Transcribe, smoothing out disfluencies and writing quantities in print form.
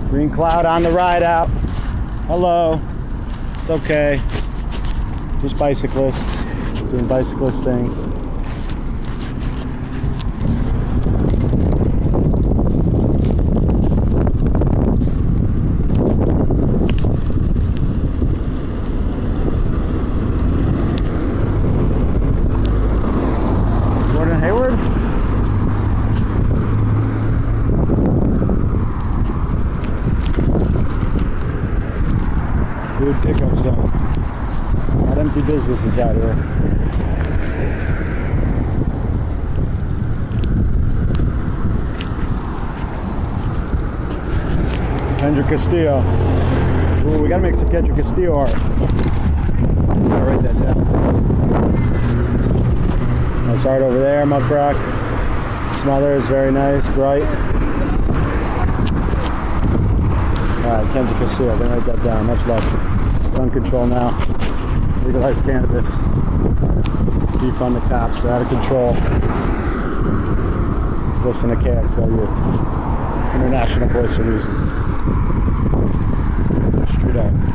Green cloud on the ride out. Hello. It's okay. Just bicyclists doing bicyclist things. Good pickup zone. Not empty businesses out here. Kendrick Castillo. Ooh, we gotta make some Kendrick Castillo art. Gotta write that down. Nice art over there, Muck Rock. Smother is very nice, bright. Alright, Kendrick Castillo, I'm gonna write that down. Much love. Gun control now. Legalize cannabis. Defund the cops. They're out of control. Listen to KXLU. International Voice of Reason. Street out.